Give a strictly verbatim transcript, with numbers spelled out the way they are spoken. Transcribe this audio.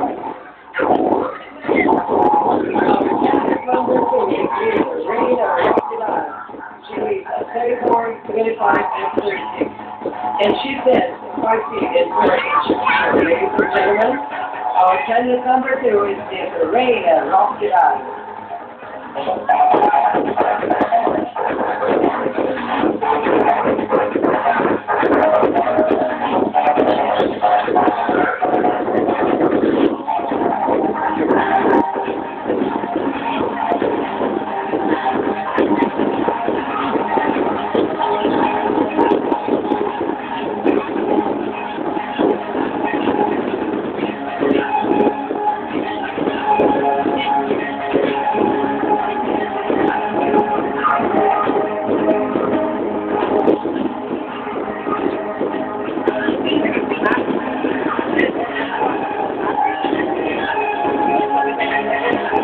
twenty-five and thirty-six. And she says, five feet is her age. Ladies and gentlemen, our candidate number two is, is Rayne, roxy.